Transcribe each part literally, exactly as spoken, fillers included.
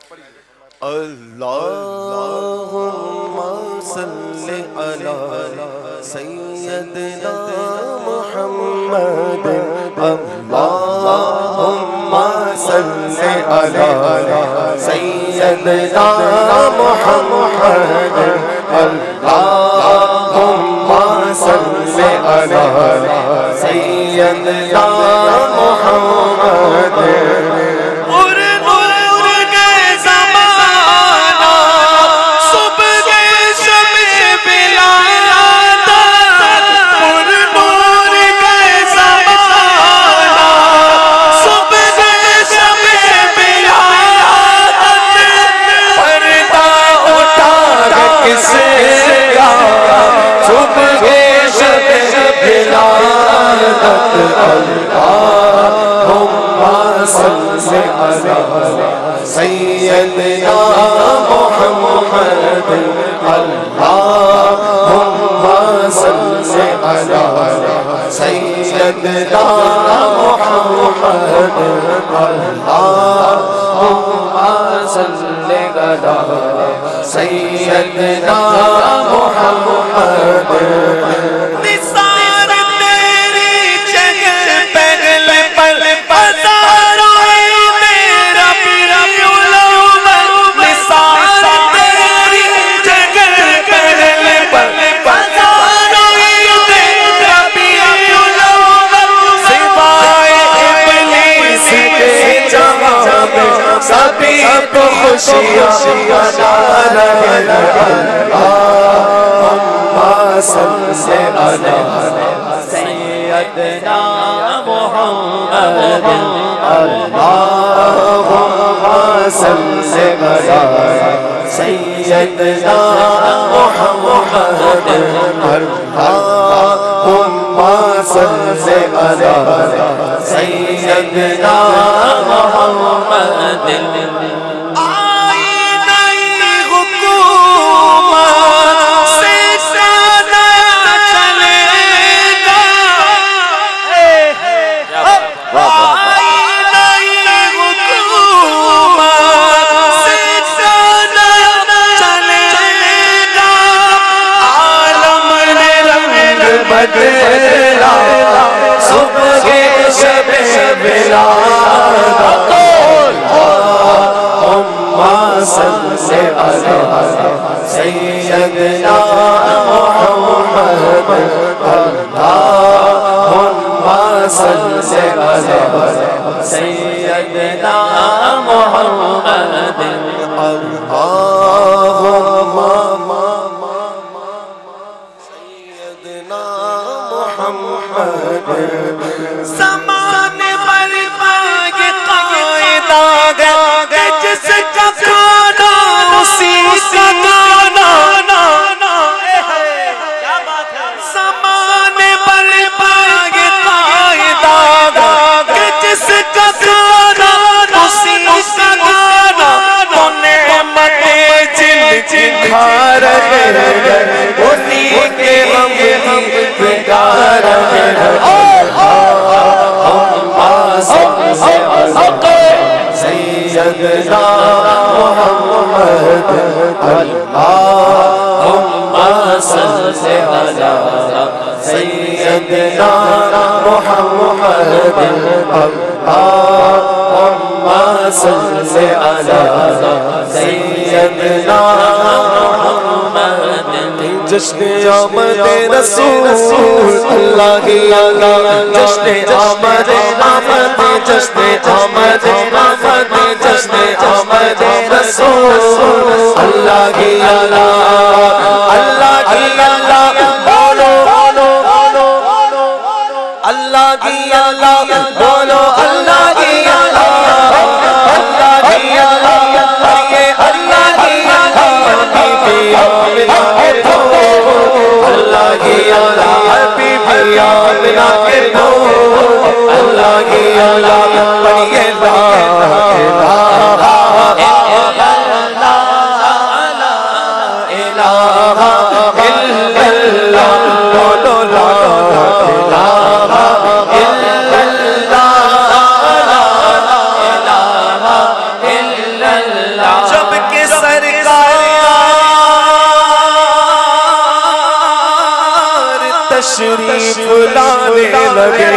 اللہم صلی علی سیدنا محمد اللہم صلی علی سیدنا محمد اللہم صلی علی سیدنا محمد سیدنا محمد اللہم صلی علی سیدنا محمد اللہم صلی علی سیدنا محمد سبھی تو خوشیاں منا رہے اللہم صلی علی سیدنا محمد اللہم صلی علی سیدنا محمد اللہم صلی علی سیدنا محمد بدلا صبح شب ولادت اللہم صلی علی سیدنا محمد اللہم صلی علی سیدنا محمد اللہم زمان پر پاگ قائد آگا جس کا کھانا اسی کا گانا زمان پر پاگ قائد آگا جس کا کھانا اسی کا گانا وہ نعمت جن جن کھا رہے اسی کے ہم ہم بگا رہے سیدنا محمد اللہم صلی علی سیدنا محمد اللہم صلی علی سیدنا محمد جشن آمد رسول اللہ کی اللہ جشن آمد آمد جشن آمد آمد جشن آمد رسول اللہ کی اللہ اللہ کی اللہ بولو اللہ کی اللہ بولو اللہ کی اللہ اللہ کی اللہ یہ اللہ کی اللہ اللہ کی اللہ حبیبی آمنہ کے دو اللہ کی اللہ پڑھئے لا سرکار تشریف لانے لگے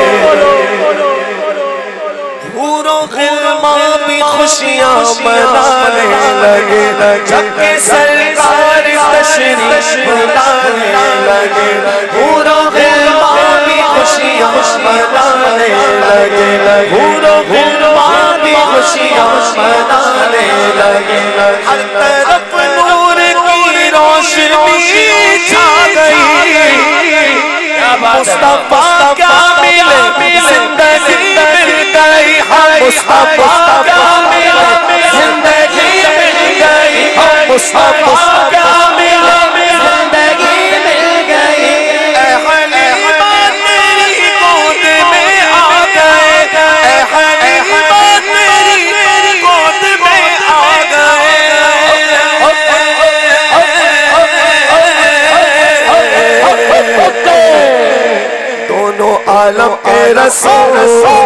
حور و غلمان بھی خوشیاں منانے لگے جب کہ سرکار تشریف لانے لگے حور و غلمان بھی خوشیاں منانے لگے حور و غلمان بھی خوشیاں منانے لگے ہر طرف نور کی روشنی چھا گئی مصطفیٰ کیا ملے زندگی مل گئی مصطفیٰ کیا ملے زندگی مل گئی مصطفیٰ کیا ملے زندگی مل گئی اے حلیمہ تیری گود میں آ گئے اے حلیمہ تیری گود میں آ گئے دونوں عالم کے رسول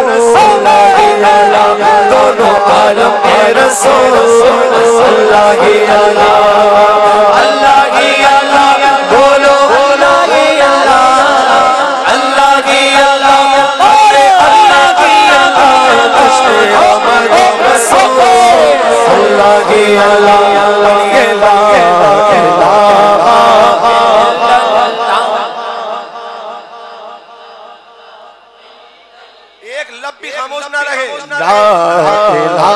دونوں عالم کے رسول اللہ ہی اللہ اللہ ہی اللہ بولو اللہ ہی اللہ اللہ ہی اللہ اللہ ہی اللہ جشن آمد رسول اللہ ہی اللہ ایک لب بھی خاموش نہ رہے لا الہ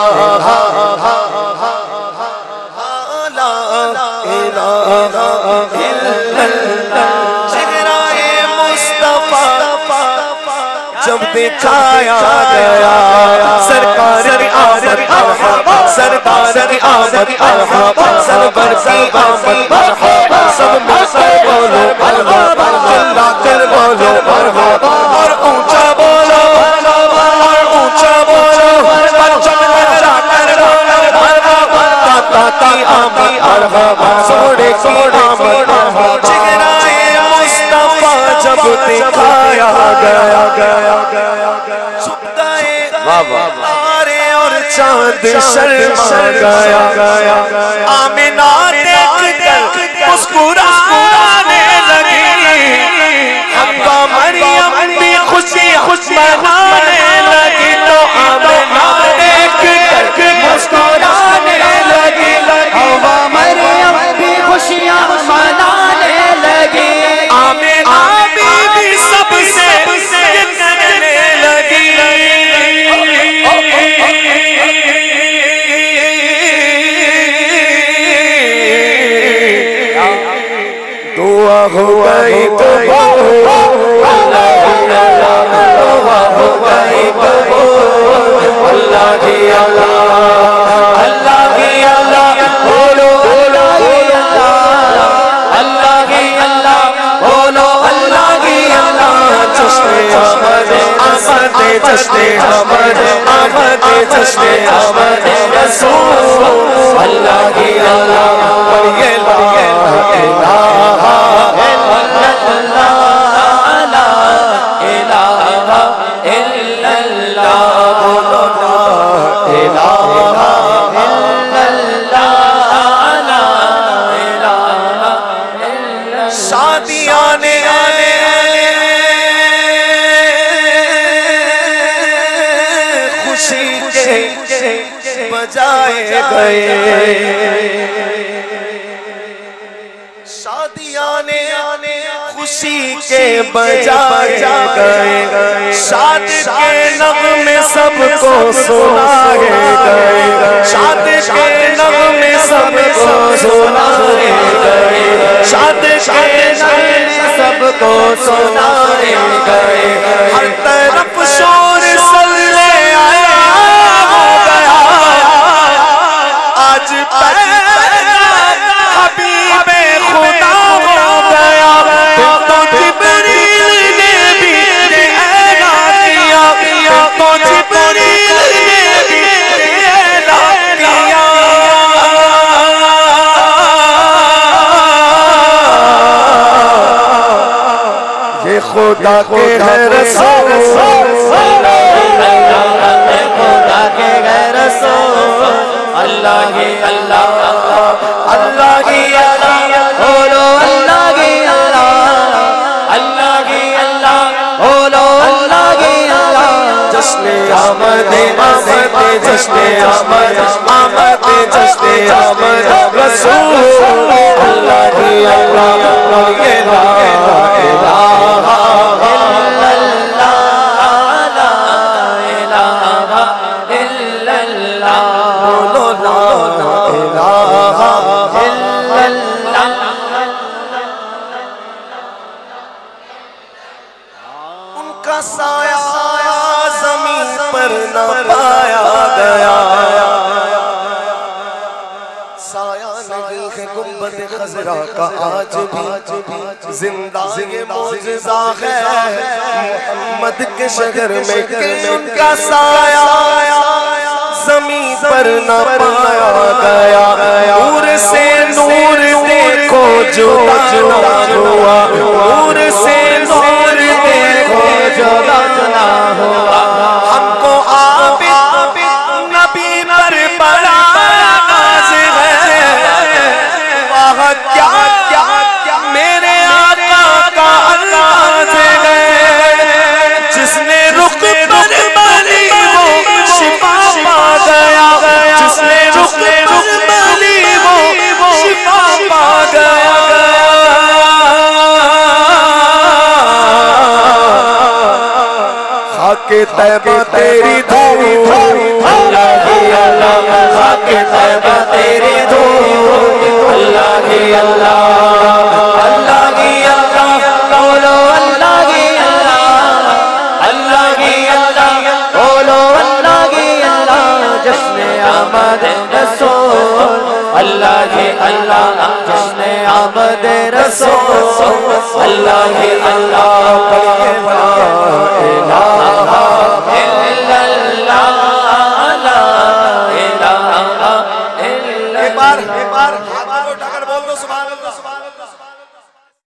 لا الہ الا اللہ چہرہ مصطفیٰ جب دکھایا گیا سرکار کی آمد مرحبا سرکار کی آمد مرحبا سرور کی آمد مرحبا سب مل کر بولو مرحبا اللہ کر بولو مرحبا اور اونچا بولو سوڑے سوڑے چہرہ مصطفیٰ جب دکھایا گیا چھپ گئے تارے اور چاند شرما گیا آمنہ دیکھ کر مسکرانے لگی حوا مریم بھی خوشی خوش منانے لگی تو آمنہ دیکھ کر مسکرانے لگی حوا مریم بھی خوشیاں منانے لگی آمنہ بی بی سب سے کرنے لگی دعا ہو گئی قبول دعا ہو گئی قبول اللہ کی اللہ اللہ کی اللہ بولو اللہ کی اللہ اللہ کی اللہ بولو اللہ کی اللہ جشن آمد آمد جشن آمد آمد جشن آمد رسول اللہ کی اللہ یہ لا الہ بجائے گئے شادیاں نے خوشی کے بجائے گئے شاد کے نغمے سب کو سنائے گئے شاد کے نغمے سب کو سنائے گئے شاد کے نغمے سب کو سنائے گئے ہر طرف شور سلے آیا ہو گیا آج حبیب خدا ہو گیا تو جبریل نے بھی اعلان کیا تو جبریل نے بھی اعلان کیا یہ خدا کے ہے رسول خدا کے ہے رسول اللہ اللہ اللہ کی اللہ بولو اللہ کی اللہ اللہ کی اللہ بولو اللہ کی اللہ جشن آمد آمد جشن آمد آمد جشن آمد رسول اللہ کی اللہ لا الہ الا اللہ لا الہ الا اللہ بولو لا الہ الا اللہ ان کا سایہ زمین پر نہ پایا گیا سایہ نہیں ہے گنبد خضرا کا آج بھی زندہ یہ معجزہ ہے محمد کے شہر میں کہ ان کا سایہ زمین پر نہ پایا گیا نور سے نور دیکھو جدا ہوا نور سے نور دیکھو جدا ہوا ہم کو عابد نبی پر بڑا ناز ہے واہ کیا کیا میرے آقا کا انداز ہے جس نے رخ پر بلی وہ شفا پا گیا جس نے رخ پر بلی وہ شفا پا گیا خاک طیبہ تیری دھوپ اللہ کی اللہ خاک طیبہ تیری دھوپ اللہ کی اللہ اللہ کی اللہ بولو اللہ کی اللہ اللہ کی اللہ بولو اللہ کی اللہ جشن آمد رسول اللہ کی اللہ جشن آمد رسول اللہ کی اللہ ایک بار ایک بار ہاتھ کو اٹھا کر بول دو سبحان اللہ سبحان اللہ